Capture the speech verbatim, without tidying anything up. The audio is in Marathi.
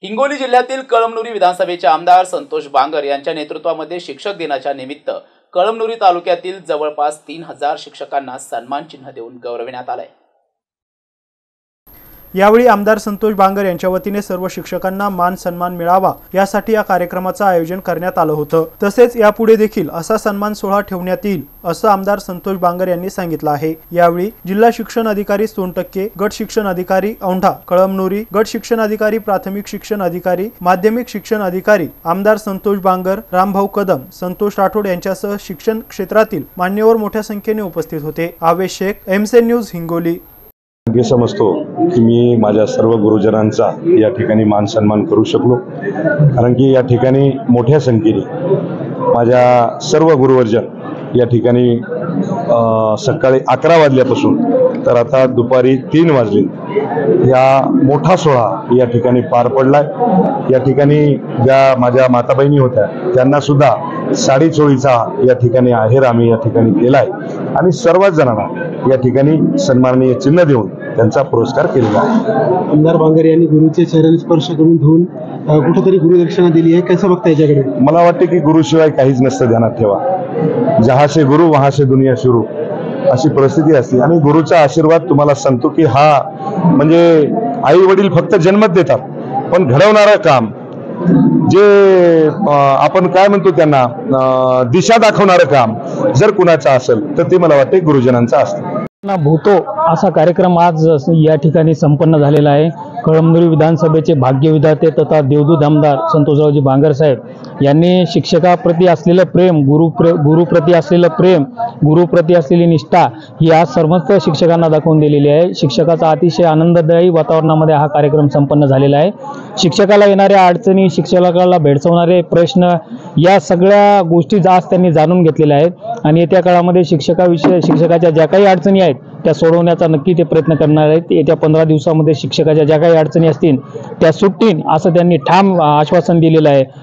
हिंगोली जिल्ह्यातील कळमनुरी विधानसभेचे आमदार संतोष बांगर यांच्या नेतृत्वामध्ये शिक्षक दिनाच्या निमित्त कळमनुरी तालुक्यातील जवळपास तीन हजार शिक्षकांना सन्मान चिन्ह देऊन गौरविण्यात आले। यावेळी आमदार संतोष बांगर यांच्या वतीने सर्व शिक्षकांना मान सन्मान मिळावा यासाठी या कार्यक्रमाचे आयोजन करण्यात आलं होतं। तसेच यापुढे देखील असा सन्मान सोहळा ठेवण्यात येईल असं आमदार संतोष बांगर यांनी सांगितलं आहे। यावेळी जिल्हा शिक्षण अधिकारी सोनटक्के, गट शिक्षण अधिकारी औंढा कळमनुरी, गट शिक्षण अधिकारी प्राथमिक शिक्षण अधिकारी, माध्यमिक शिक्षण अधिकारी आमदार संतोष बांगर, रामभाऊ कदम, संतोष राठोड यांच्यासह शिक्षण क्षेत्रातील मान्यवर मोठ्या संख्येने उपस्थित होते। आवेश शेख, एमसेन न्यूज, हिंगोली। मी समजतो की मी माझ्या सर्व गुरुजनांचा या ठिकाणी मान सन्मान करू शकलो, कारण की या ठिकाणी मोठ्या संख्येने माझ्या सर्व गुरुवर्जन या ठिकाणी सकाळी अकरा वाजल्यापासून तर आता दुपारी तीन वाजले या मोठा सोहळा या ठिकाणी पार पडलाय। या ठिकाणी ज्या माझ्या माता बहिणी होत्या त्यांना सुद्धा साडी चोळीचा या ठिकाणी आहेर आम्ही या ठिकाणी केलाय आणि सर्वच जणांना या ठिकाणी सन्माननीय चिन्ह देऊन त्यांचा पुरस्कार केलेला आहे। आमदार बांगर यांनी गुरुचे चरण स्पर्श करून धुवून कुठेतरी गुरुदक्षिणा दिली आहे, कसं बघता याच्याकडे? मला वाटते की गुरुशिवाय काहीच नसतं, ध्यानात ठेवा। जहाँ से गुरु वहां से दुनिया शुरू अशी परिस्थिती असते आणि गुरुचा आशीर्वाद तुम्हाला सांगतो की हा म्हणजे आई वडील फक्त जन्मच देतात, पण घडवणारं काम जे आपण काय म्हणतो त्यांना दिशा दाखवणारं काम जर कुणाचं असेल तर ते मला वाटते गुरुजनांचं असतं। भूतो असा कार्यक्रम आज या ठिकाणी संपन्न झालेला आहे। कळमनुरी विधानसभेचे भाग्यविधाते तथा देवदूत आमदार संतोषरावजी बांगर साहेब यांनी शिक्षकाप्रती असलेलं प्रेम, गुरु प्रे गुरुप्रती असलेलं प्रेम, गुरुप्रती असलेली निष्ठा ही आज सर्वच शिक्षकांना दाखवून दिलेली आहे। शिक्षकाचा अतिशय आनंददायी वातावरणामध्ये हा कार्यक्रम संपन्न झालेला आहे। शिक्षकाला येणाऱ्या अडचणी, शिक्षकाला भेडसावणारे प्रश्न या सगळ्या गोष्टी आज त्यांनी जाणून घेतलेल्या आहेत आणि येत्या काळामध्ये शिक्षकाविषयी शिक्षकाच्या ज्या काही अडचणी आहेत त्या सोडवण्याचा नक्की ते प्रयत्न करणार आहेत। येत्या पंधरा दिवसामध्ये शिक्षकाच्या ज्या काही अडचणी असतील त्या सुटतील असं त्यांनी ठाम आश्वासन दिलेलं आहे।